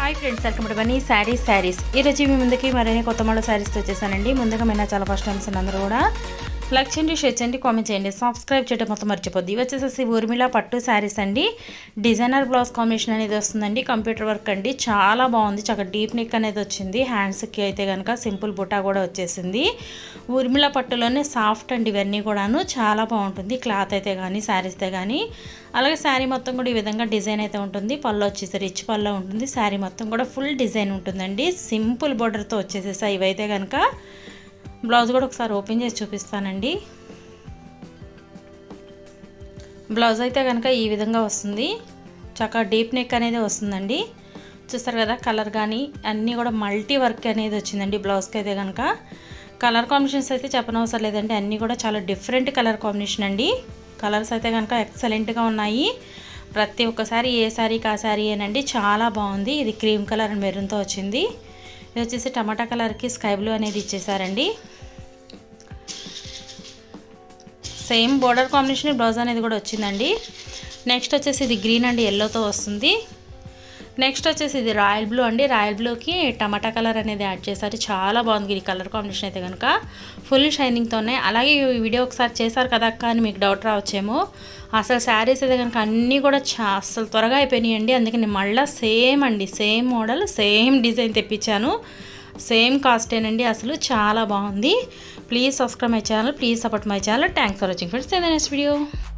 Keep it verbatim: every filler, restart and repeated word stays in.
Hi friends, welcome to Bunny sarees sarees ఈరోజు మీ ముందుకి మరిన్ని కొత్త మోడల్ శారీస్తో వచ్చేసానండి. ముందుగా మీరు చాలా ఫస్ట్ టైమ్స్ అందరూ కూడా లైక్ చేయండి, షేర్ చేయండి, కామెంట్ చేయండి, సబ్స్క్రైబ్ చేయడం మొత్తం మర్చిపోద్ది. ఇవి వచ్చేసి ఊర్మిళ పట్టు శారీస్ అండి. డిజైనర్ బ్లౌజ్ కాంబినేషన్ అనేది వస్తుందండి. కంప్యూటర్ వర్క్ అండి, చాలా బాగుంది. చక్కగా డీప్ నెక్ అనేది వచ్చింది. హ్యాండ్స్కి అయితే కనుక సింపుల్ బుటా కూడా వచ్చేసింది. ఊర్మిళ పట్టులోనే సాఫ్ట్ అండి, ఇవన్నీ కూడాను చాలా బాగుంటుంది. క్లాత్ అయితే కానీ శారీస్తే కానీ. అలాగే శారీ మొత్తం కూడా ఈ విధంగా డిజైన్ అయితే ఉంటుంది. పళ్ళు వచ్చేసి రిచ్ పళ్ళు ఉంటుంది. శారీ మొత్తం కూడా ఫుల్ డిజైన్ ఉంటుందండి. సింపుల్ బోర్డర్తో వచ్చేసేసాయి ఇవైతే కనుక. బ్లౌజ్ కూడా ఒకసారి ఓపెన్ చేసి చూపిస్తానండి. బ్లౌజ్ అయితే కనుక ఈ విధంగా వస్తుంది. చక్కగా డీప్ నెక్ అనేది వస్తుందండి. చూస్తారు కదా, కలర్ కానీ అన్నీ కూడా మల్టీ వర్క్ అనేది వచ్చిందండి బ్లౌజ్కి అయితే కనుక. కలర్ కాంబినేషన్స్ అయితే చెప్పనవసరం లేదండి, అన్నీ కూడా చాలా డిఫరెంట్ కలర్ కాంబినేషన్ అండి. కలర్స్ అయితే కనుక ఎక్సలెంట్గా ఉన్నాయి. ప్రతి ఒక్కసారి ఏ శారీకి ఆ శారీ ఏనండి, చాలా బాగుంది. ఇది క్రీమ్ కలర్ అండ్ మెరూన్తో వచ్చింది. ఇది వచ్చేసి టమాటా కలర్కి స్కై బ్లూ అనేది ఇచ్చేసారండి. సేమ్ బోర్డర్ కాంబినేషన్ బ్లౌజ్ అనేది కూడా వచ్చిందండి. నెక్స్ట్ వచ్చేసి ఇది గ్రీన్ అండి, ఎల్లోతో వస్తుంది. నెక్స్ట్ వచ్చేసి ఇది రాయల్ బ్లూ అండి. రాయల్ బ్లూకి టమాటా కలర్ అనేది యాడ్ చేశారు. చాలా బాగుంది ఈ కలర్ కాంబినేషన్ అయితే కనుక. ఫుల్ షైనింగ్తోనే. అలాగే ఈ వీడియో ఒకసారి చేశారు కదా అక్క అని మీకు డౌట్ రావచ్చేమో. అసలు శారీస్ అయితే కనుక అన్నీ కూడా చా అసలు త్వరగా అయిపోయినాయండి. అందుకే నేను మళ్ళీ సేమ్ అండి, సేమ్ మోడల్ సేమ్ డిజైన్ తెప్పించాను. సేమ్ కాస్టేనండి. అసలు చాలా బాగుంది. Please subscribe my channel, please support my channel. Thanks for watching friends. Next video.